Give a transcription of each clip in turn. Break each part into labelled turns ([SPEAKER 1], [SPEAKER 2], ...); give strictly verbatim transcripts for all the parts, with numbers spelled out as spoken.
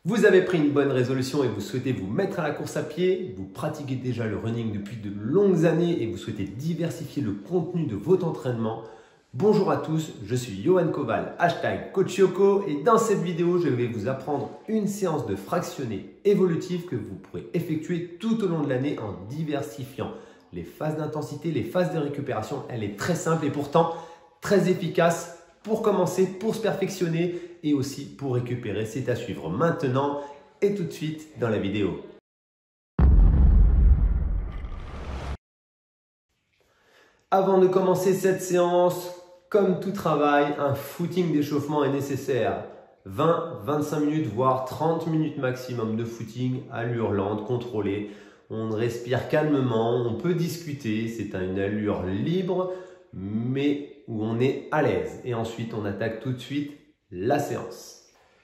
[SPEAKER 1] Vous avez pris une bonne résolution et vous souhaitez vous mettre à la course à pied, vous pratiquez déjà le running depuis de longues années et vous souhaitez diversifier le contenu de votre entraînement. Bonjour à tous, je suis Johan Koval, hashtag Coach Yoko, et dans cette vidéo, je vais vous apprendre une séance de fractionné évolutive que vous pourrez effectuer tout au long de l'année en diversifiant les phases d'intensité, les phases de récupération. Elle est très simple et pourtant très efficace pour commencer, pour se perfectionner et aussi pour récupérer. C'est à suivre maintenant et tout de suite dans la vidéo. Avant de commencer cette séance, comme tout travail, un footing d'échauffement est nécessaire. vingt à vingt-cinq minutes, voire trente minutes maximum de footing, allure lente, contrôlée. On respire calmement, on peut discuter, c'est à une allure libre, mais où on est à l'aise. Et ensuite, on attaque tout de suite la séance.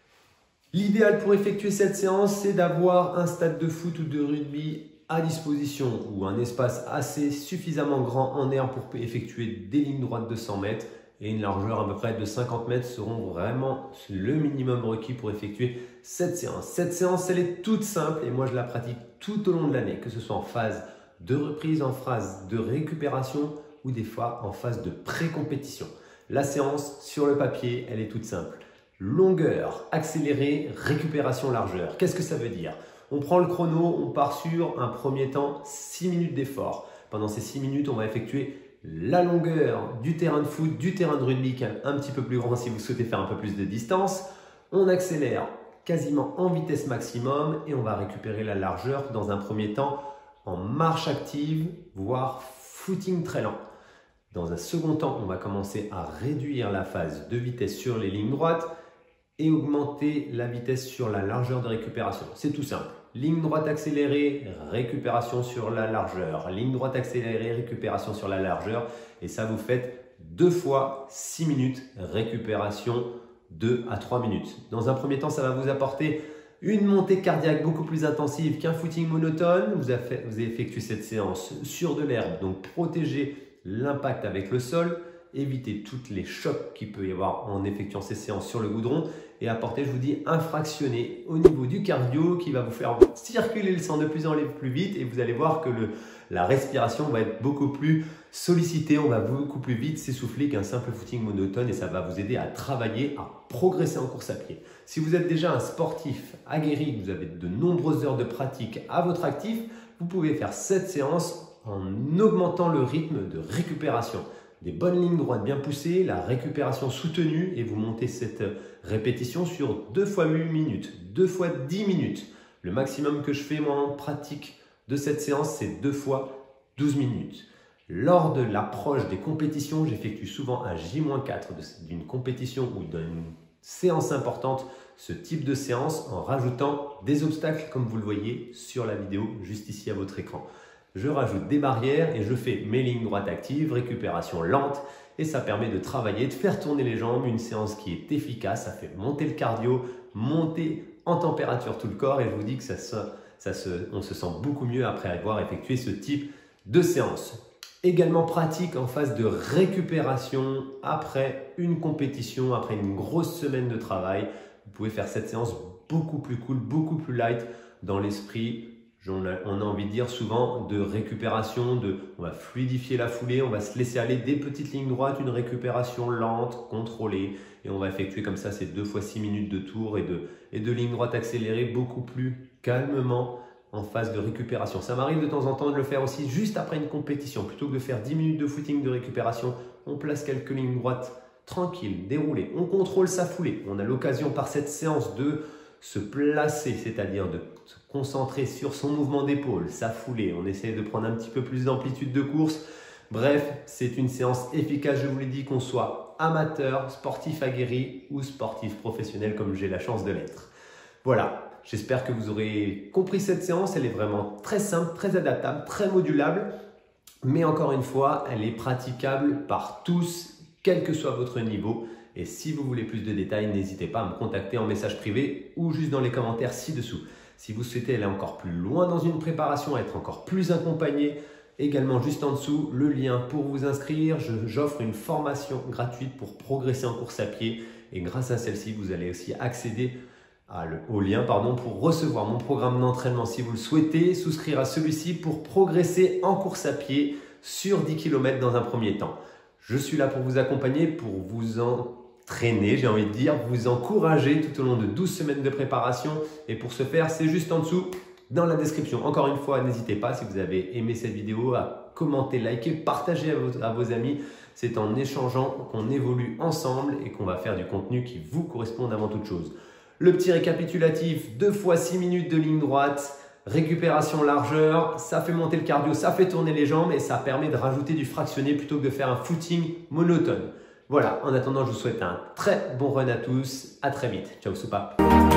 [SPEAKER 1] L'idéal pour effectuer cette séance, c'est d'avoir un stade de foot ou de rugby à disposition ou un espace assez suffisamment grand en air pour effectuer des lignes droites de cent mètres et une largeur à peu près de cinquante mètres seront vraiment le minimum requis pour effectuer cette séance. Cette séance, elle est toute simple et moi je la pratique tout au long de l'année, que ce soit en phase de reprise, en phase de récupération ou des fois en phase de pré-compétition. La séance sur le papier, elle est toute simple. Longueur, accélérée, récupération, largeur. Qu'est-ce que ça veut dire? On prend le chrono, on part sur un premier temps, six minutes d'effort. Pendant ces six minutes, on va effectuer la longueur du terrain de foot, du terrain de rugby, qui est un petit peu plus grand si vous souhaitez faire un peu plus de distance. On accélère quasiment en vitesse maximum et on va récupérer la largeur dans un premier temps en marche active, voire footing très lent. Dans un second temps, on va commencer à réduire la phase de vitesse sur les lignes droites et augmenter la vitesse sur la largeur de récupération. C'est tout simple. Ligne droite accélérée, récupération sur la largeur. Ligne droite accélérée, récupération sur la largeur. Et ça, vous faites deux fois six minutes, récupération deux à trois minutes. Dans un premier temps, ça va vous apporter une montée cardiaque beaucoup plus intensive qu'un footing monotone. Vous avez, vous avez effectué cette séance sur de l'herbe, donc protégez l'impact avec le sol, évitez tous les chocs qu'il peut y avoir en effectuant ces séances sur le goudron et apportez, je vous dis, un fractionné au niveau du cardio qui va vous faire circuler le sang de plus en plus vite et vous allez voir que le, la respiration va être beaucoup plus sollicitée, on va beaucoup plus vite s'essouffler qu'un simple footing monotone et ça va vous aider à travailler, à progresser en course à pied. Si vous êtes déjà un sportif aguerri, vous avez de nombreuses heures de pratique à votre actif, vous pouvez faire cette séance en augmentant le rythme de récupération. Des bonnes lignes droites bien poussées, la récupération soutenue et vous montez cette répétition sur deux fois huit minutes, deux fois dix minutes. Le maximum que je fais moi en pratique de cette séance, c'est deux fois douze minutes. Lors de l'approche des compétitions, j'effectue souvent un J moins quatre d'une compétition ou d'une séance importante, ce type de séance en rajoutant des obstacles comme vous le voyez sur la vidéo juste ici à votre écran. Je rajoute des barrières et je fais mes lignes droites actives, récupération lente et ça permet de travailler, de faire tourner les jambes, une séance qui est efficace, ça fait monter le cardio, monter en température tout le corps et je vous dis que ça se, ça se, on se sent beaucoup mieux après avoir effectué ce type de séance. Également pratique en phase de récupération après une compétition, après une grosse semaine de travail. Vous pouvez faire cette séance beaucoup plus cool, beaucoup plus light dans l'esprit. On a, on a envie de dire souvent de récupération, de, on va fluidifier la foulée, on va se laisser aller des petites lignes droites, une récupération lente, contrôlée et on va effectuer comme ça ces deux fois six minutes de tour et de, et de lignes droites accélérées beaucoup plus calmement en phase de récupération. Ça m'arrive de temps en temps de le faire aussi juste après une compétition. Plutôt que de faire dix minutes de footing de récupération, on place quelques lignes droites tranquilles, déroulées. On contrôle sa foulée. On a l'occasion par cette séance de se placer, c'est-à-dire de se concentrer sur son mouvement d'épaule, sa foulée. On essaie de prendre un petit peu plus d'amplitude de course. Bref, c'est une séance efficace, je vous l'ai dit, qu'on soit amateur, sportif aguerri ou sportif professionnel comme j'ai la chance de l'être. Voilà, j'espère que vous aurez compris cette séance. Elle est vraiment très simple, très adaptable, très modulable. Mais encore une fois, elle est praticable par tous, quel que soit votre niveau. Et si vous voulez plus de détails, n'hésitez pas à me contacter en message privé ou juste dans les commentaires ci-dessous. Si vous souhaitez aller encore plus loin dans une préparation, être encore plus accompagné, également juste en dessous, le lien pour vous inscrire. J'offre une formation gratuite pour progresser en course à pied et grâce à celle-ci, vous allez aussi accéder à le, au lien pardon, pour recevoir mon programme d'entraînement si vous le souhaitez, souscrire à celui-ci pour progresser en course à pied sur dix kilomètres dans un premier temps. Je suis là pour vous accompagner, pour vous entraîner, j'ai envie de dire, vous encourager tout au long de douze semaines de préparation. Et pour ce faire, c'est juste en dessous dans la description. Encore une fois, n'hésitez pas, si vous avez aimé cette vidéo, à commenter, liker, partager à vos, à vos amis. C'est en échangeant qu'on évolue ensemble et qu'on va faire du contenu qui vous corresponde avant toute chose. Le petit récapitulatif, deux fois six minutes de ligne droite, récupération largeur, ça fait monter le cardio, ça fait tourner les jambes et ça permet de rajouter du fractionné plutôt que de faire un footing monotone. Voilà, en attendant, je vous souhaite un très bon run à tous. À très vite. Ciao, soupape.